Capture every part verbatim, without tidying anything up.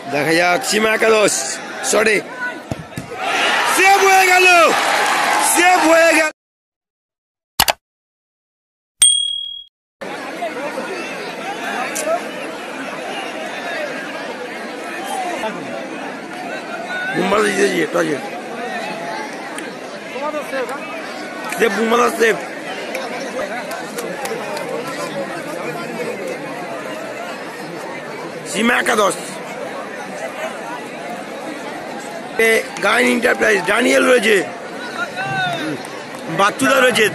দেখা যাক সীমা একাদশ শটে সেভ হয়ে গেল, সেভ হয়ে গেল। বুমবালা জিতেছি টসে, সেভ বুমবালা সেভ। সীমা একাদশ গাইন এন্টারপ্রাইজ, ডানিয়েল রয়েছে, বাচ্চুদা রয়েছে,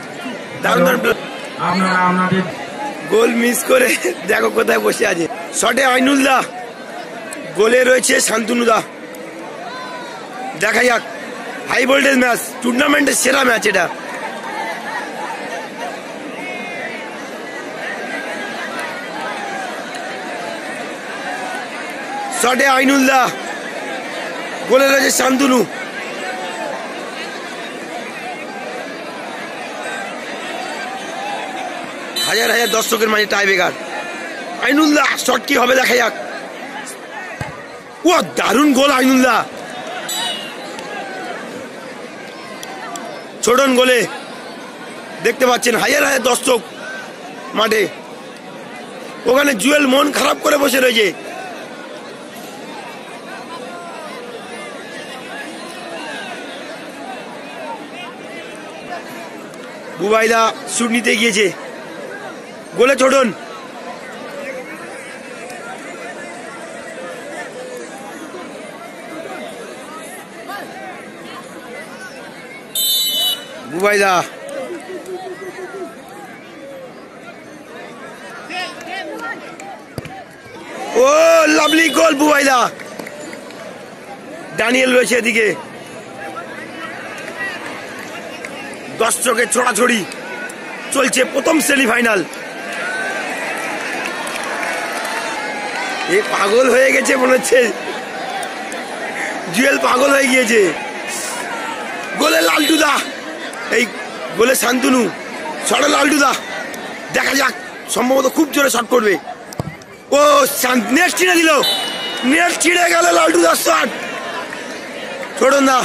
গোল মিস করে দেখো কোথায় বসে আছে। শটে আইনুলদা, গোলে রয়েছে শান্তনুদা। দেখা যাক, হাই ভোল্টেজ ম্যাচ, টুর্নামেন্টের সেরা ম্যাচ এটা। শটে আইনুলদা, গোলে রয়েছে শান্তনু। হাজার হাজার দর্শকের মাঝে টাই ব্রেকার। আইনুলদা শট কি হবে দেখা যাক। ও দারুণ গোল আইনুলদা, ছোটন গোলে। দেখতে পাচ্ছেন হাজার হাজার দর্শক মাঠে। ওখানে জুয়েল মন খারাপ করে বসে রয়েছে। বুবাইদা শুট নিতে গিয়েছে, গোলে ছোটন। বুবাইদা ও লাভলি গোল বুবাইদা। ডানিয়েল রয়েছে এদিকে, দর্শকের ছোড়াছড়ি চলছে প্রথম সেমিফাইনাল। এ পাগল হয়ে গেছে মনে হচ্ছে, জুয়েল পাগল হয়ে গিয়েছে। গোলে লালটুদা, এই গোলে শান্তনু, শটে লালটুদা। দেখা যাক, সম্ভবত খুব জোরে শট করবে। ও নেট ছিঁড়ে দিল, নেট ছিঁড়ে গেল লালটুদার শট। ছোটন দা,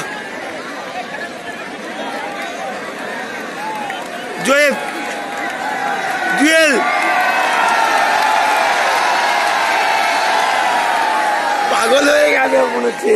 জয়েব, জুয়েল, পাগল হয়ে গেছে মনে হচ্ছে।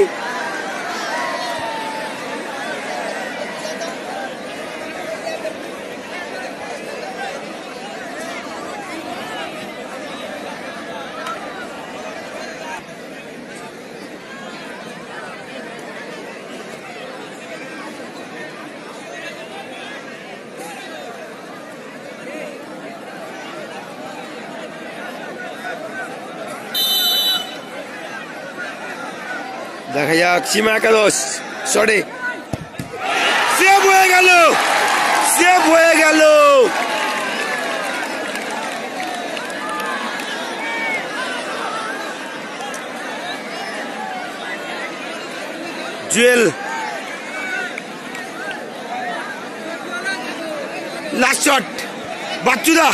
দেখা যাক সীমা একাদশ শটে সেভ হয়ে গেল, সেভ হয়ে গেল। জুয়েল লাস্ট শট, বাচ্চুদা।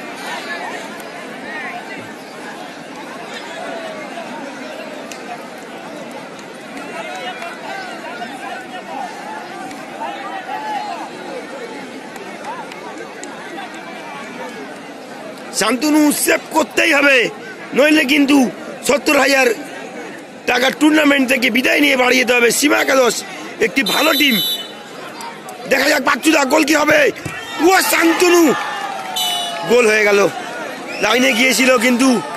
শান্তনু সেভ করতেই হবে, নইলে কিন্তু সত্তর হাজার টাকার টুর্নামেন্ট থেকে বিদায় নিয়ে বাড়িয়ে যেতে হবে। সীমা একাদশ একটি ভালো টিম। দেখা যাক বাচ্চুদা, গোল কি হবে। ও শান্তনু, গোল হয়ে গেল। লাইনে গিয়েছিল কিন্তু